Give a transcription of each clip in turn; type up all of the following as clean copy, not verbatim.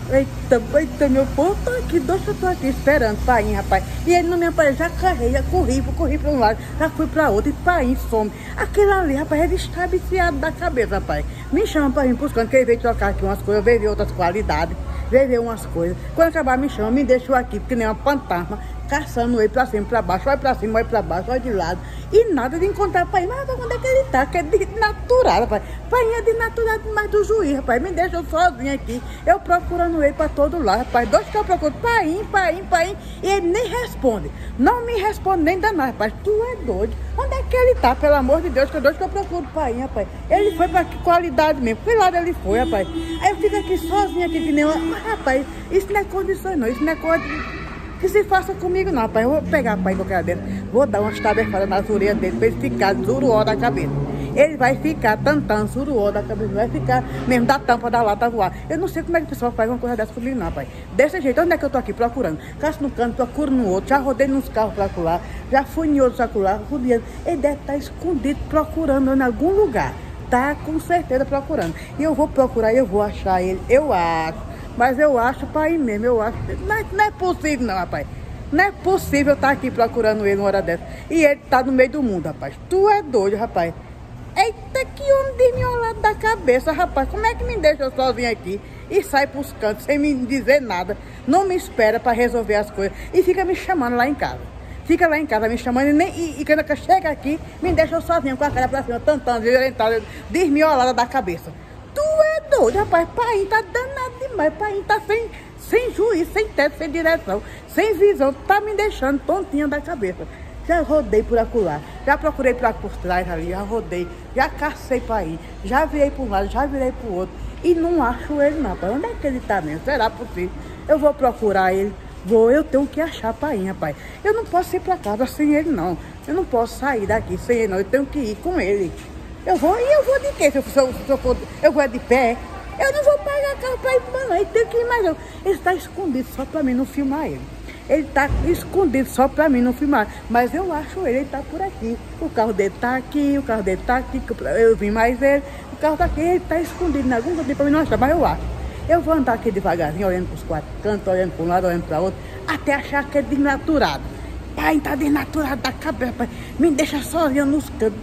Eita, eita, meu povo, tô aqui, dois que eu tô aqui esperando pai, rapaz. E ele não me aparece, já carrei, já corri pra um lado, já fui pra outro, e pai some. Aquele ali, rapaz, ele está viciado da cabeça, rapaz. Me chama pra vir buscando, que ele veio trocar aqui umas coisas, veio ver outras qualidades, veio ver umas coisas. Quando acabar, me chama, me deixou aqui, porque nem uma fantasma, caçando ele pra cima, pra baixo, vai pra cima, vai pra baixo, vai de lado. E nada de encontrar o pai. Mas rapaz, onde é que ele tá? Que é desnaturado, rapaz. Pai é desnaturado demais do juiz, rapaz. Me deixa sozinho aqui. Eu procurando ele pra todo lado, rapaz. Dois que eu procuro, pai. E ele nem responde. Não me responde nem danado, rapaz. Tu é doido. Onde é que ele tá? Pelo amor de Deus, que é dois que eu procuro pai, rapaz. Ele foi pra que qualidade mesmo. Que lado ele foi, rapaz? Aí eu fico aqui sozinho aqui que nem uma... Mas, rapaz, isso não é condições não. Isso não é condições que se faça comigo não, pai. Eu vou pegar pai qualquer dentro, vou dar umas tabefadas nas orelhas dele pra ele ficar zuruó da cabeça. Ele vai ficar tantando zuruó da cabeça, vai ficar mesmo da tampa da lata voar. Eu não sei como é que o pessoal faz uma coisa dessa comigo não, pai. Desse jeito, onde é que eu tô aqui procurando? Caço no canto, procuro no outro, já rodei nos carros pra lá, já fui em outros lá, rodeando. Ele deve estar escondido procurando em algum lugar. Tá com certeza procurando. E eu vou procurar, eu vou achar ele, eu acho. Mas eu acho pra ir mesmo, eu acho. Não é possível não, rapaz. Não é possível eu estar aqui procurando ele uma hora dessa. E ele tá no meio do mundo, rapaz. Tu é doido, rapaz. Eita, que homem desmiolado da cabeça, rapaz. Como é que me deixa sozinho aqui e sai pros cantos sem me dizer nada? Não me espera pra resolver as coisas. E fica me chamando lá em casa. Fica lá em casa me chamando e quando chega aqui, me deixa sozinho com a cara pra cima, tantando, violentado, desmiolada da cabeça. Tu é doido, rapaz. Pai, tá danado demais. Pai, tá sem juiz, sem teto, sem direção, sem visão. Tá me deixando tontinha da cabeça. Já rodei por acolá, já procurei por trás ali, já rodei, já cacei pra ir, já virei por um lado, já virei pro outro. E não acho ele não, rapaz. Onde é que ele tá mesmo? Será possível? Eu vou procurar ele. Eu tenho que achar pai, rapaz. Eu não posso ir pra casa sem ele, não. Eu não posso sair daqui sem ele, não. Eu tenho que ir com ele. Eu vou de quê? Eu vou de pé? Eu não vou pagar carro pra ir pra lá. Ele tem que ir mais não. Ele está escondido só pra mim não filmar ele. Ele tá escondido só pra mim não filmar. Mas eu acho ele tá por aqui. O carro dele tá aqui, Eu vi mais ele. O carro tá aqui, ele tá escondido em algum canto pra mim não achar, mas eu acho. Eu vou andar aqui devagarzinho, olhando pros quatro cantos, olhando pra um lado, olhando pra outro, até achar que é desnaturado. Pai, tá desnaturado da cabeça, pai. Me deixa sozinho nos cantos.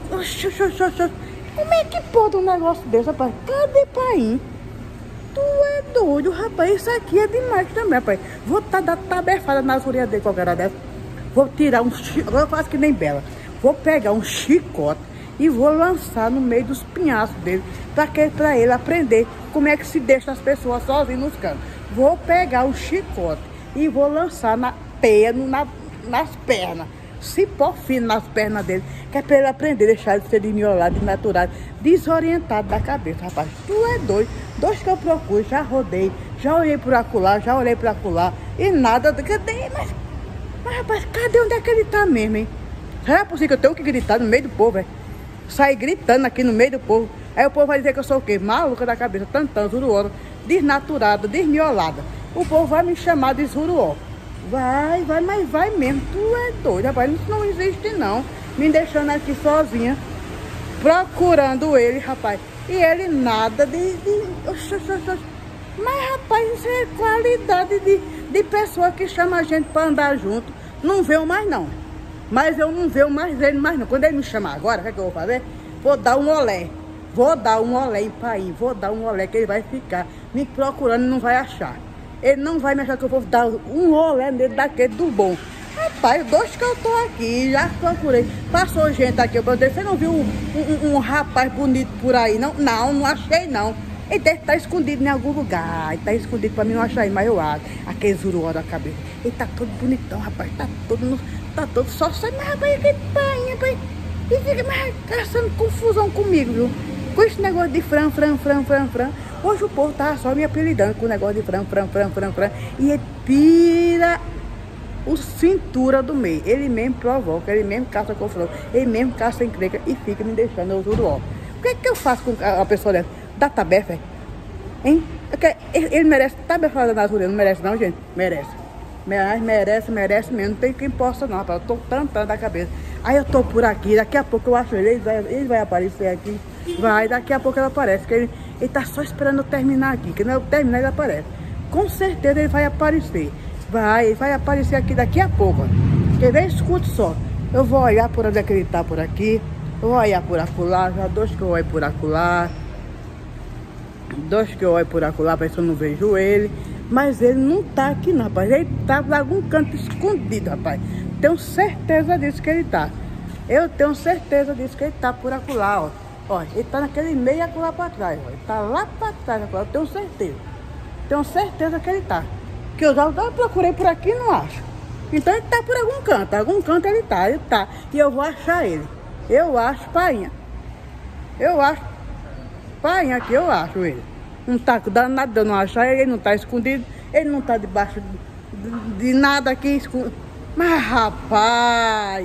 Como é que pode um negócio desse, rapaz? Cadê pai? Tu é doido, rapaz. Isso aqui é demais também, rapaz. Vou dar tabefada nas orelhas dele qualquer hora dessa. Vou tirar um chicote. Agora eu faço que nem Bela. Vou pegar um chicote e vou lançar no meio dos pinhaços dele. Pra ele aprender como é que se deixa as pessoas sozinhas nos cantos. Vou pegar o chicote e vou lançar na teia, nas pernas. Cipó fino nas pernas dele, que é pra ele aprender a deixar de ser desmiolado, desnaturado, desorientado da cabeça, rapaz. Tu é doido. Dois que eu procuro, já rodei, já olhei por acolá, já olhei por acolá, e nada. Mas rapaz, cadê onde é que ele tá mesmo, hein? Será possível que eu tenho que gritar no meio do povo, velho? Sair gritando aqui no meio do povo. Aí o povo vai dizer que eu sou o quê? Maluca da cabeça, tantão, zuruó, desnaturada, desmiolada. O povo vai me chamar de zuruó. Vai, mas vai mesmo. Tu é doido, rapaz. Isso não existe, não. Me deixando aqui sozinha, procurando ele, rapaz. E ele nada Mas, rapaz, isso é qualidade de pessoa que chama a gente pra andar junto. Não veio mais, não. Mas eu não vejo mais ele, não. Quando ele me chamar agora, o que é que eu vou fazer? Vou dar um olé. Vou dar um olé em pai. Vou dar um olé que ele vai ficar me procurando e não vai achar. Ele não vai me achar que eu vou dar um olé nele daquele do bom. Rapaz, dois que eu tô aqui, já procurei. Passou gente aqui, eu perguntei, você não viu um rapaz bonito por aí, não? Não achei, não. Ele deve estar escondido em algum lugar. Ele tá escondido pra mim não achar ele, mas eu acho. Aquele zuruó da cabeça. Ele tá todo bonitão, rapaz. Tá todo só sai, mas rapaz, que pai, rapaz. E fica mais caçando confusão comigo, viu? Com esse negócio de fran. Hoje o povo tava só me apelidando com o negócio de fran. E ele pira o cintura do meio. Ele mesmo provoca, ele mesmo caça confusão, ele mesmo caça encrenca e fica me deixando eu zuruó. O que é que eu faço com a pessoa dessa? Dá tabefa, hein? Ele merece tabefada na rua, não merece não, gente? Merece. Merece mesmo. Não tem quem possa não, rapaz. Eu tô tantando da cabeça. Aí eu tô por aqui, daqui a pouco eu acho ele vai aparecer aqui. Vai, daqui a pouco ele aparece. Que ele tá só esperando eu terminar aqui. Que não eu terminar, ele aparece. Com certeza ele vai aparecer. Ele vai aparecer aqui daqui a pouco. Quer ver? Escute só. Eu vou olhar por onde é que ele tá por aqui. Eu vou olhar por acolá. Já dois que eu olho por acolá. Dois que eu olho por acolá, para ver se eu não vejo ele. Mas ele não tá aqui não, rapaz. Ele tá em algum canto escondido, rapaz. Tenho certeza disso que ele tá. Eu tenho certeza disso que ele tá por acolá, ó. Ó, ele tá naquele meio acolá pra trás, ó. Ele tá lá pra trás, acolá. Eu tenho certeza. Tenho certeza que ele tá. Que eu já procurei por aqui e não acho. Então ele tá por algum canto ele tá. E eu vou achar ele. Eu acho, painha. Eu acho. Painha aqui, eu acho ele. Não tá danado de eu não achar ele, não tá escondido. Ele não tá debaixo de nada aqui escondido. Mas rapaz,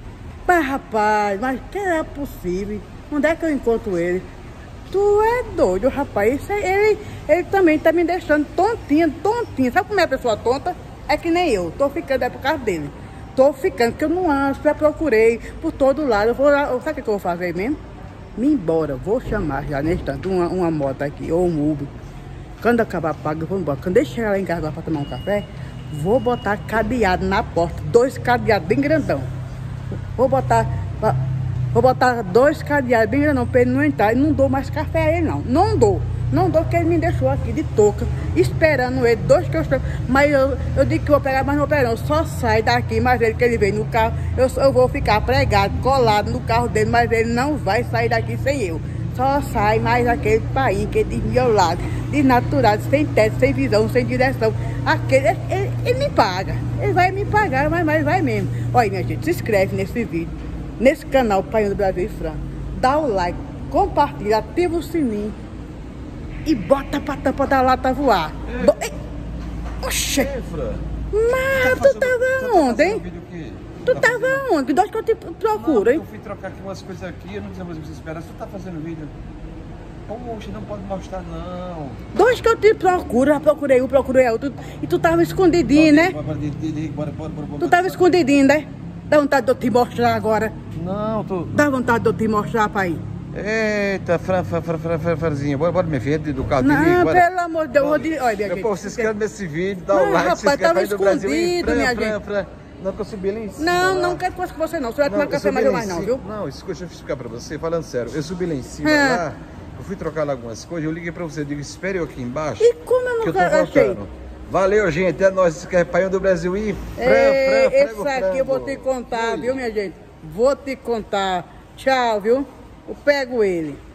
mas que é possível? Onde é que eu encontro ele? Tu é doido, rapaz. Ele também tá me deixando tontinha. Sabe como é a pessoa tonta? É que nem eu. Tô ficando por causa dele. Tô ficando, porque eu não acho, já procurei por todo lado. Sabe o que eu vou fazer mesmo? Me embora. Vou chamar já nesse tanto uma moto aqui, ou um Uber. Quando acabar pago, eu vou embora. Quando eu chegar lá em casa pra tomar um café, vou botar cadeado na porta. 2 cadeados bem grandão. Vou botar 2 cadeados bem grandão pra ele não entrar. E não dou mais café a ele, não. Não dou, porque ele me deixou aqui de touca, esperando ele. 2 que eu espero. Mas eu digo que vou pegar, mas não vou pegar, não. Só sai daqui, mas ele que ele vem no carro, eu vou ficar pregado, colado no carro dele, mas ele não vai sair daqui sem eu. Só sai mais aquele país que é desmiolado, desnaturado, sem teto, sem visão, sem direção. Aquele, ele me paga. Ele vai me pagar, mas vai mesmo. Olha, minha gente, se inscreve nesse vídeo, nesse canal Painho do Brasil e Fran. Dá o like, compartilha, ativa o sininho e bota pra tampa da lata voar. Oxê! Mas tu tava onde, hein? Tu tava onde? De onde que eu te procuro, hein? Eu fui trocar aqui umas coisas aqui, eu não sei mais você esperar. Tu tá fazendo vídeo? Poxa, não pode mostrar, não. De onde que eu te procuro? Já procurei um, procurei outro. E tu tava escondidinho, né? Bora. Tu tava escondidinho, né? Dá vontade de eu te mostrar agora. Não, tô... Dá vontade de eu te mostrar, pai. Eita, Franzinha, bora minha filha, do carro. Não, pelo amor de Deus, olha, minha gente. Pô, se inscreve nesse vídeo, dá o like, rapaz, tava escondido, minha gente. Não, que eu subi lá em cima. Não quero coisa com você não. Você vai tomar café mais não, viu? Não, isso deixa eu explicar pra você, falando sério. Eu subi lá em cima, lá, eu fui trocar lá algumas coisas, eu liguei pra você, eu digo, espere eu aqui embaixo. E como eu não achei? Valeu, gente, é nóis, esse que é Painho do Brasil e esse aqui eu vou te contar, viu, minha gente? Vou te contar. Tchau, viu? Eu pego ele.